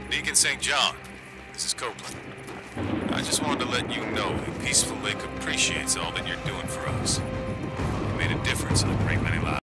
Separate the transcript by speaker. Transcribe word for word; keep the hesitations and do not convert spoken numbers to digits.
Speaker 1: Deacon Saint John, this is Copeland. I just wanted to let you know that Peaceful Lake appreciates all that you're doing for us. You made a difference in a great many lives.